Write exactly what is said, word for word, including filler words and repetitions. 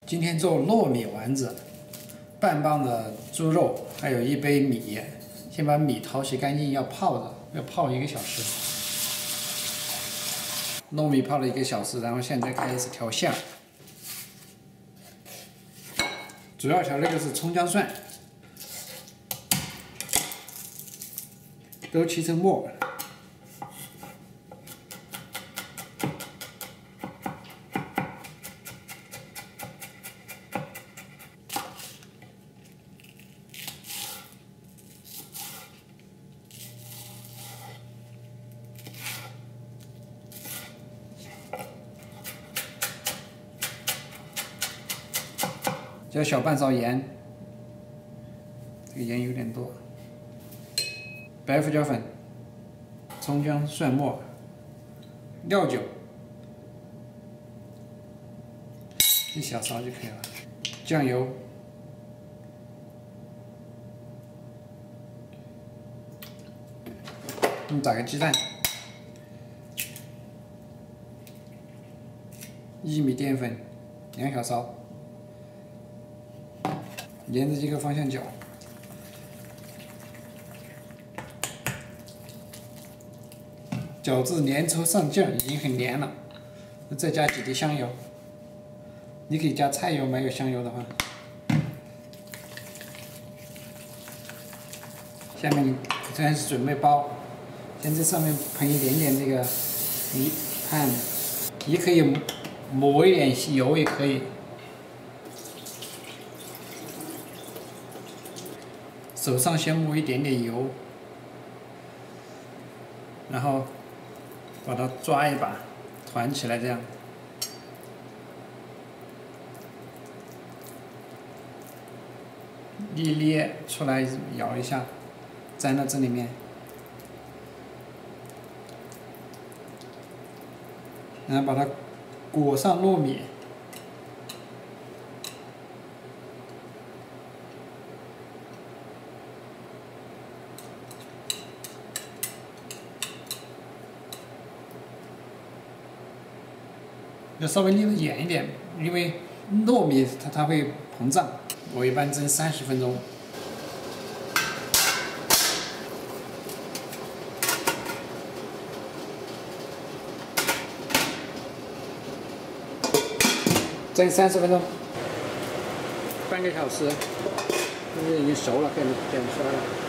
今天做糯米丸子，半磅的猪肉，还有一杯米。先把米淘洗干净，要泡着，要泡一个小时。糯米泡了一个小时，然后现在开始调馅儿。主要调这个是葱姜蒜，都切成末。 加小半勺盐，这个盐有点多。白胡椒粉、葱姜蒜末、料酒，一小勺就可以了。酱油，我们打个鸡蛋，薏米淀粉两小勺。 沿着这个方向搅，搅至粘稠上劲，已经很黏了。再加几滴香油，你可以加菜油，没有香油的话。下面开始准备包，先在上面喷一点点这个泥汗，也可以抹一点油，也可以。 手上先抹一点点油，然后把它抓一把，团起来这样。一捏出来，摇一下，粘到这里面，然后把它裹上糯米。 要稍微捏得严一点，因为糯米它它会膨胀。我一般蒸三十分钟。蒸三十分钟，半个小时，这已经熟了，可以点出来了。